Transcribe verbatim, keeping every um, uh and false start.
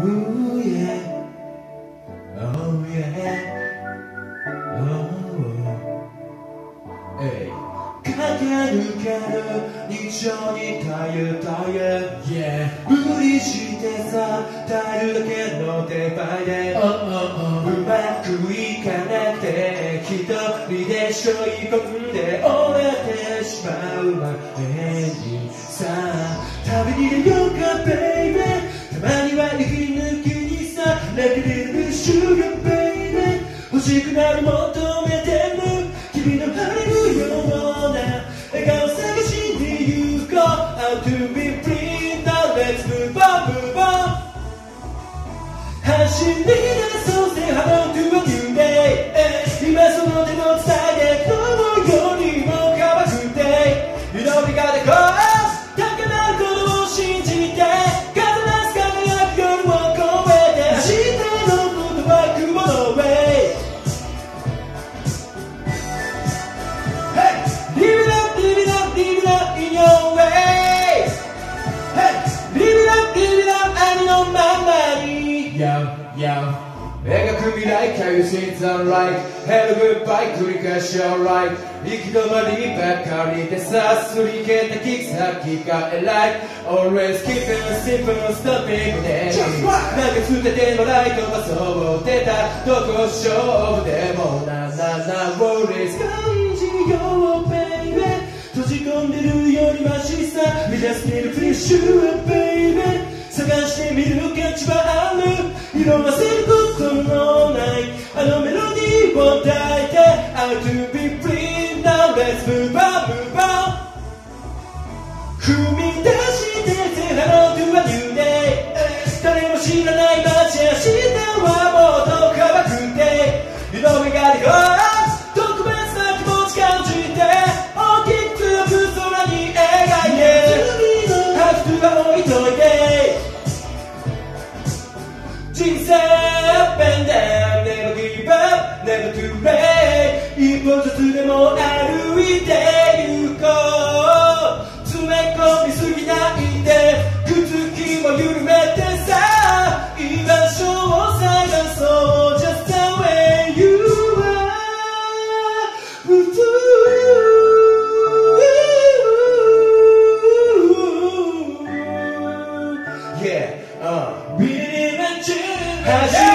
Ooh yeah, oh yeah, oh hey. 駆け抜ける日常に耐え耐え、yeah. 無理してさ耐えるだけの手前で、oh, oh, oh. うまくいかなくて一人で背負い込んで折れてしまう前にさ、旅に出ようかベイベー、たまには息抜きにさ、レビリルシュガーベイベー、欲しくなる求めてる君のハリムような笑顔探しに行こう。 How to be free now, let's move on, move on. 走り出そうぜ Hello to a new day、 今その手の伝えで今日よりも乾く day。 You know we gotta go、 高鳴ることを信じて風なす輝く夜を越えて、明日のことは雲の上。Live it up, live it up, live it up in your way. Hey, live it up, live it up, I know my money. Yo, yo. 描く未来かyou seem unright. Have a goodbye 繰り返し alright. 行き止まりばかりでさ、すり減った行き先が偉い。Always keep it simple, stopping it. なんか捨ててのライトはそう出た。どこ勝負でもななな Always 感じよう閉じ込んでるよりマシさ We just need a fish baby。 探してみる価値はある、色褪せることのないあのメロディーを抱いて How to be free now, let's move on, move on。 踏み出してて Hello to a new day。 誰も知らない街明日はもっと乾く day。 You know we gotta go。人生 up and down, never give up, never too late。 一歩ずつでも歩いて行こう。詰め込みすぎないで靴ひも緩めてさ、居場所を探そう Just the way you are。 Yeah, uh. Believe in you。